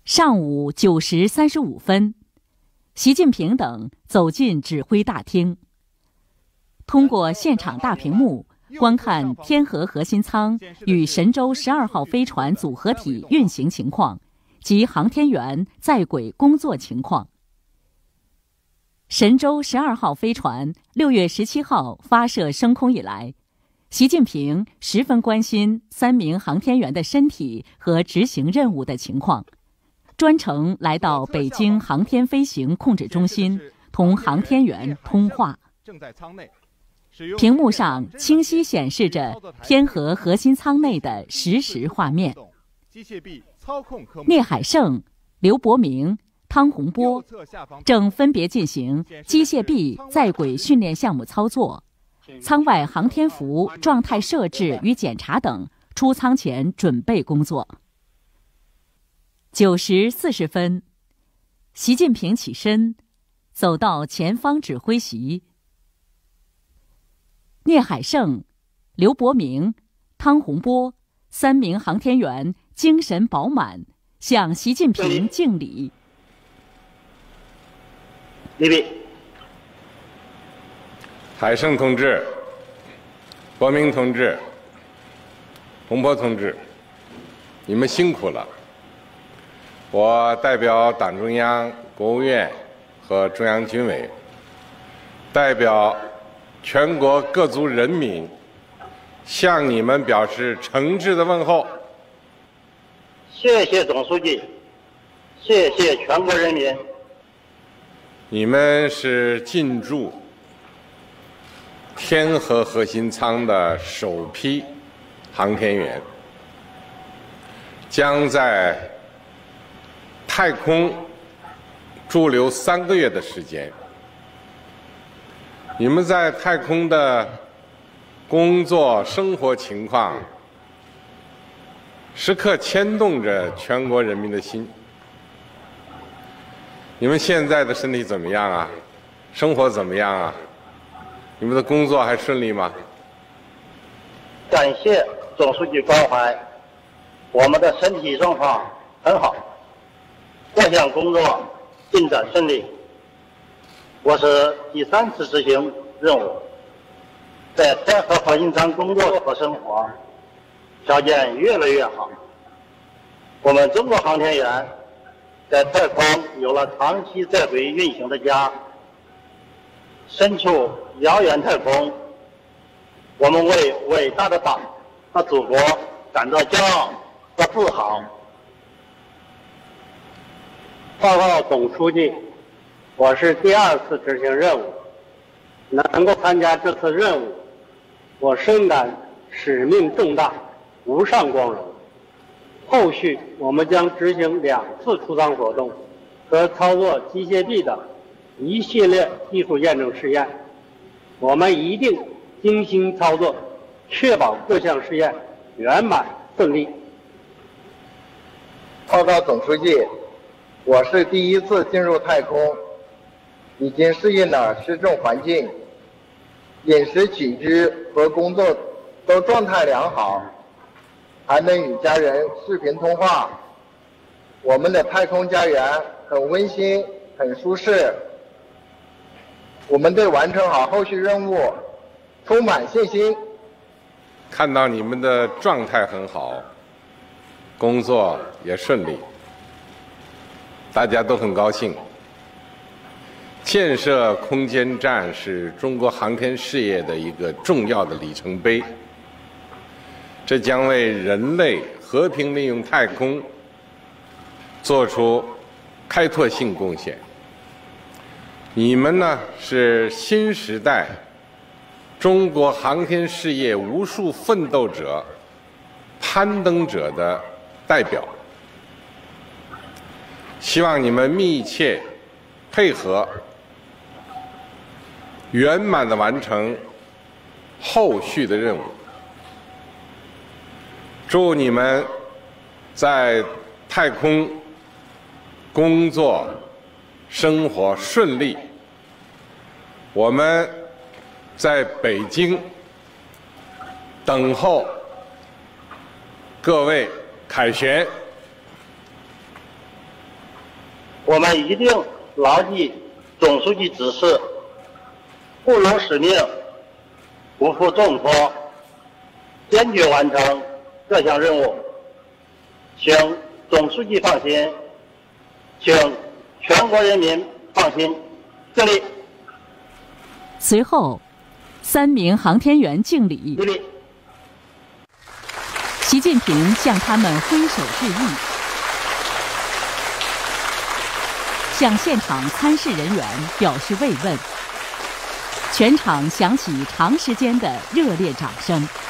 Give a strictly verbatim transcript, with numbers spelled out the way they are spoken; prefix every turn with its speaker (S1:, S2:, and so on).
S1: 上午九时三十五分，习近平等走进指挥大厅，通过现场大屏幕观看天河核心舱与神舟十二号飞船组合体运行情况及航天员在轨工作情况。神舟十二号飞船六月十七号发射升空以来，习近平十分关心三名航天员的身体和执行任务的情况，专程来到北京航天飞行控制中心同航天员通话。屏幕上清晰显示着天河核心舱内的实时画面。聂海胜、刘伯明、汤洪波正分别进行机械臂在轨训练项目操作，舱外航天服状态设置与检查等出舱前准备工作。九时四十分，习近平起身，走到前方指挥席。聂海胜、刘伯明、汤洪波三名航天员精神饱满，向习近平敬礼。
S2: 礼毕。
S3: 海胜同志、伯明同志、洪波同志，你们辛苦了。我代表党中央、国务院和中央军委，代表全国各族人民，向你们表示诚挚的问候。
S2: 谢谢总书记，谢谢全国人民。
S3: 你们是进驻天河核心舱的首批航天员，将在太空驻留三个月的时间。你们在太空的工作生活情况，时刻牵动着全国人民的心。你们现在的身体怎么样啊？生活怎么样啊？你们的工作还顺利吗？
S2: 感谢总书记关怀，我们的身体状况很好，各项工作进展顺利。我是第三次执行任务，在天河核心舱工作和生活条件越来越好。我们中国航天员在太空有了长期在轨运行的家，身处遥远太空，我们为伟大的党和祖国感到骄傲和自豪。
S4: 报告总书记，我是第二次执行任务，能够参加这次任务，我深感使命重大，无上光荣。后续我们将执行两次出舱活动和操作机械臂的一系列技术验证试验，我们一定精心操作，确保各项试验圆满顺利。
S5: 报告总书记，我是第一次进入太空，已经适应了失重环境，饮食起居和工作都状态良好，还能与家人视频通话。我们的太空家园很温馨，很舒适。我们对完成好后续任务充满信心。
S3: 看到你们的状态很好，工作也顺利，大家都很高兴。建设空间站是中国航天事业的一个重要的里程碑，这将为人类和平利用太空做出开拓性贡献。你们呢，是新时代中国航天事业无数奋斗者、攀登者的代表。希望你们密切配合，圆满地完成后续的任务。祝你们在太空工作生活顺利。我们在北京等候各位凯旋。
S2: 我们一定牢记总书记指示，不辱使命，不负重托，坚决完成这项任务。请总书记放心，请全国人民放心。敬礼。
S1: 随后，三名航天员敬礼。
S2: 敬礼。
S1: 习近平向他们挥手致意，向现场参事人员表示慰问。全场响起长时间的热烈掌声。